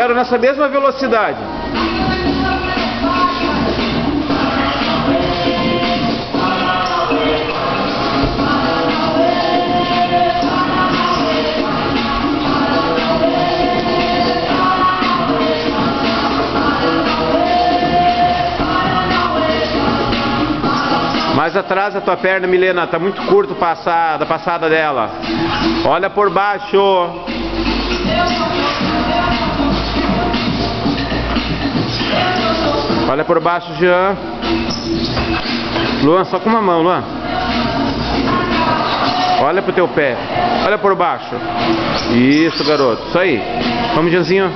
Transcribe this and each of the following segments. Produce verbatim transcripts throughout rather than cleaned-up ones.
quero nessa mesma velocidade. Mais atrás a tua perna, Milena, tá muito curto passar, da passada dela. Olha por baixo. Olha por baixo, Jean. Luan, só com uma mão, Luan. Olha pro teu pé. Olha por baixo. Isso, garoto. Isso aí. Vamos, Jeanzinho.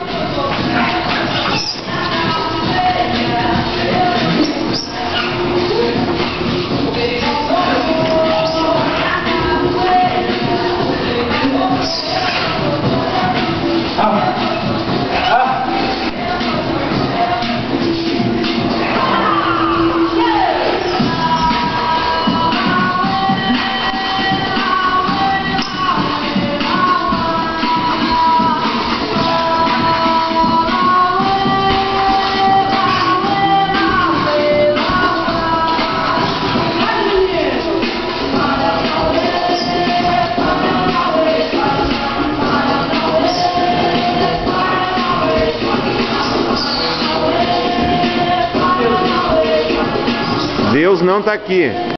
Deus não está aqui.